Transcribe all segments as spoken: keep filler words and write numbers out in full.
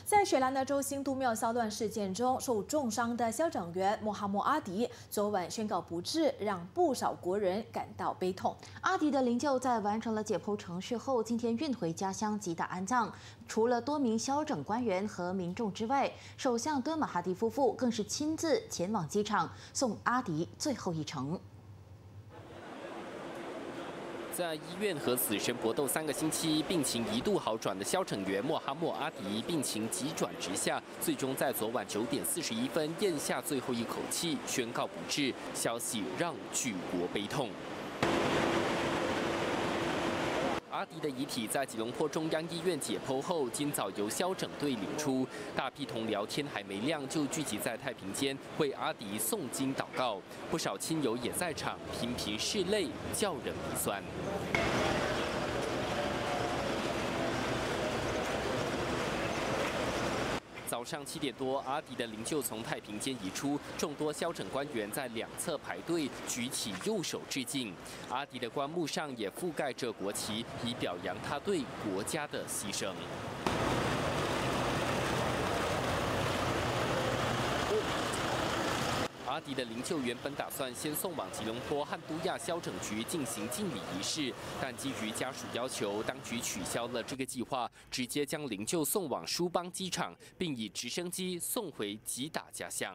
在雪兰莪州新都庙骚乱事件中受重伤的消长员穆哈默阿迪，昨晚宣告不治，让不少国人感到悲痛。 阿迪的灵柩在完成了解剖程序后，今天运回家乡吉打安葬。除了多名消整官员和民众之外，首相敦马哈迪夫妇更是亲自前往机场送阿迪最后一程。 在医院和死神搏斗三个星期，病情一度好转的消整员穆哈默阿迪病情急转直下，最终在昨晚九点四十一分咽下最后一口气，宣告不治。消息让举国悲痛。 阿迪的遗体在吉隆坡中央医院解剖后，今早由消整队领出。大批同僚天还没亮就聚集在太平间为阿迪诵经祷告，不少亲友也在场，频频拭泪，叫人鼻酸。 早上七点多，阿迪的灵柩从太平间移出，众多消整官员在两侧排队，举起右手致敬。阿迪的棺木上也覆盖着国旗，以表扬他对国家的牺牲。 阿迪的灵柩原本打算先送往吉隆坡汉都亚消整局进行敬礼仪式，但基于家属要求，当局取消了这个计划，直接将灵柩送往舒邦机场，并以直升机送回吉打家乡。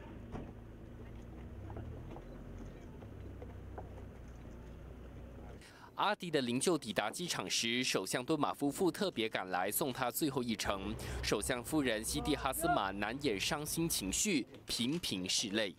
阿迪的灵柩抵达机场时，首相敦马夫妇特别赶来送他最后一程。首相夫人西蒂哈斯玛难掩伤心情绪，频频拭泪。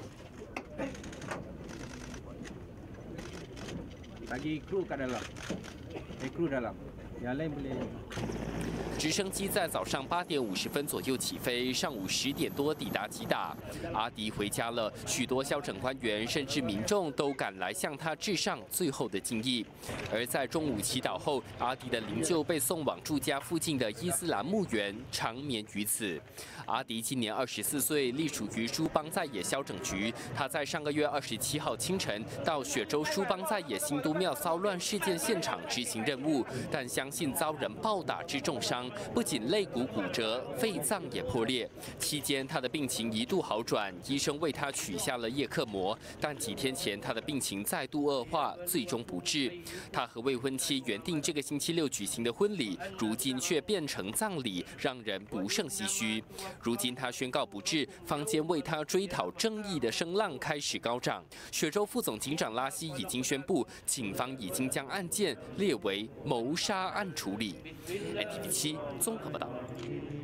Lagi kru kat dalam, eh kru dalam, yang lain boleh. 直升机在早上八点五十分左右起飞，上午十点多抵达吉打。阿迪回家了，许多消整官员甚至民众都赶来向他致上最后的敬意。而在中午祈祷后，阿迪的灵柩被送往住家附近的伊斯兰墓园，长眠于此。阿迪今年二十四岁，隶属于舒邦在野消整局。他在上个月二十七号清晨到雪州舒邦在野新都庙骚乱事件现场执行任务，但相信遭人暴打致重伤。 不仅肋骨骨折，肺脏也破裂。期间，他的病情一度好转，医生为他取下了叶克膜。但几天前，他的病情再度恶化，最终不治。他和未婚妻原定这个星期六举行的婚礼，如今却变成葬礼，让人不胜唏嘘。如今他宣告不治，坊间为他追讨正义的声浪开始高涨。雪州副总警长拉西已经宣布，警方已经将案件列为谋杀案处理。N T V 七。 综合报道。